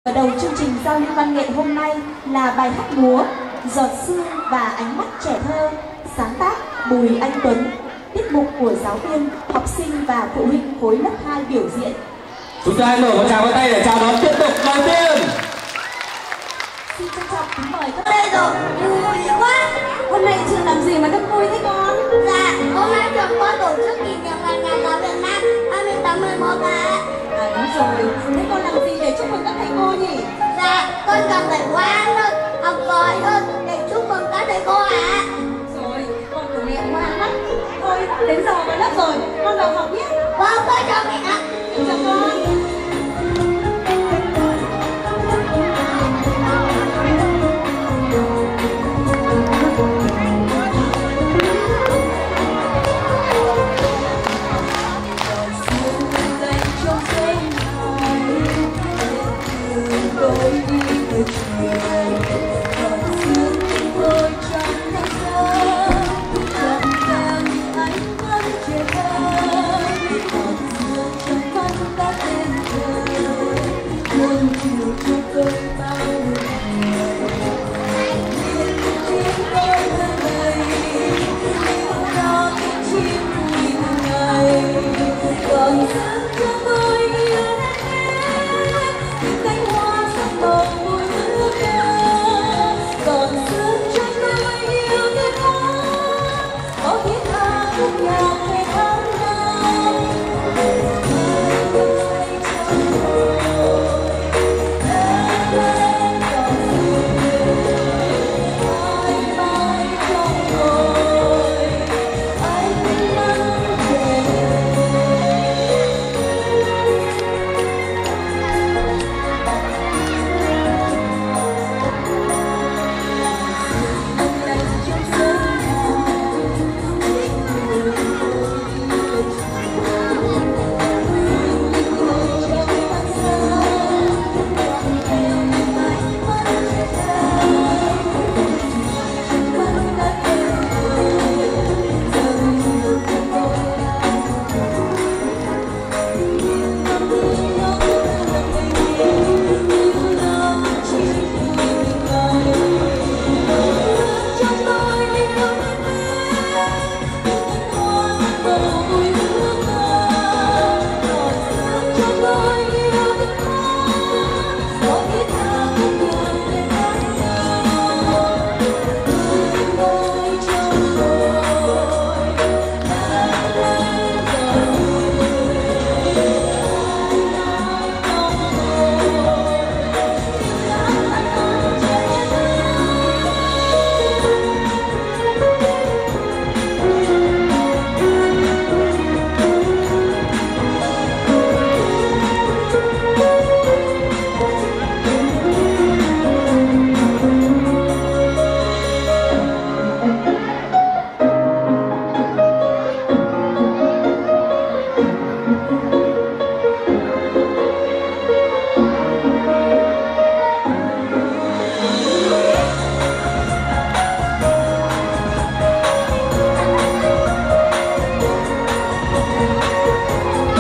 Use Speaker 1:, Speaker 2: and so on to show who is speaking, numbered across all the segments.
Speaker 1: Ở đầu chương trình giao lưu văn nghệ hôm nay là bài hát múa Giọt Sương và Ánh Mắt Trẻ Thơ, sáng tác Bùi Anh Tuấn, tiết mục của giáo viên, học sinh và phụ huynh khối lớp 2 biểu diễn.
Speaker 2: Chúng ta hãy mở một tràng vỗ tay để chào đón tiếp tục đầu tiên.
Speaker 1: Xin trân trọng kính mời các
Speaker 3: đây rồi, vui quá.
Speaker 1: Hôm nay trường làm gì mà rất vui thế con?
Speaker 3: Dạ, hôm nay trường có tổ chức kỷ niệm ngày nhà giáo Việt Nam 28/11 ạ.
Speaker 1: À đúng rồi, thế con làm gì để chúc mừng các thầy cô nhỉ?
Speaker 3: Dạ, con cần phải ngoan hơn, học giỏi hơn để chúc mừng các thầy cô ạ.
Speaker 1: Rồi, con của mẹ ngoan lắm. Thôi, đến giờ vào lớp rồi, con vào học nhé.
Speaker 3: Vâng, con chào mẹ ạ.
Speaker 1: Chào con.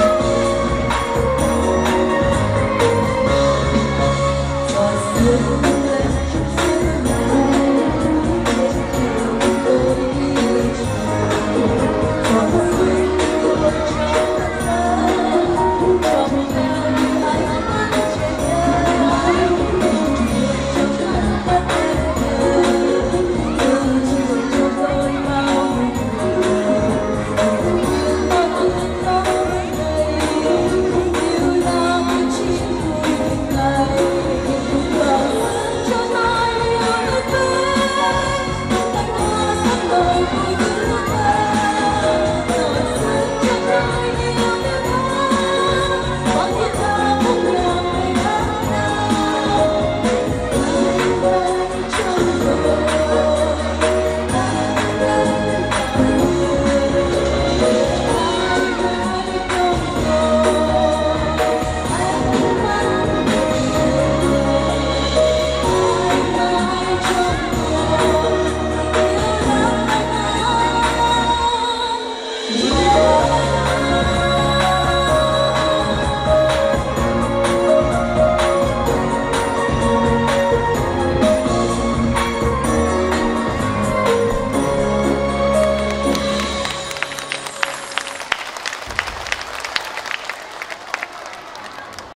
Speaker 1: Hãy subscribe